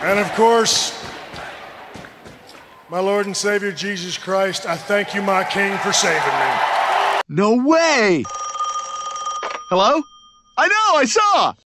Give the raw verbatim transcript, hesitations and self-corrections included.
And of course, my Lord and Savior Jesus Christ, I thank you, my King, for saving me. No way! Hello? I know, I saw!